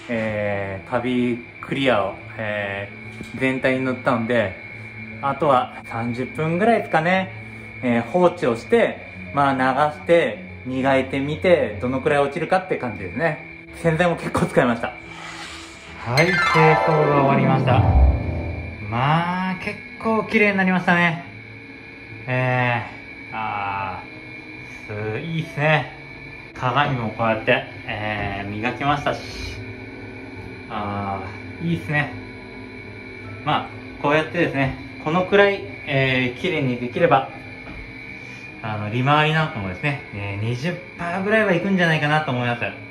カビクリアを、全体に塗ったので、あとは30分ぐらいですかね、放置をして、流して磨いてみてどのくらい落ちるかって感じですね。洗剤も結構使いました。はい、清掃が終わりました。結構綺麗になりましたね。いいっすね。鏡もこうやって、磨きましたし、いいっすね。こうやってですね、このくらい、綺麗にできれば、利回りなんかもですね、20% ぐらいはいくんじゃないかなと思います。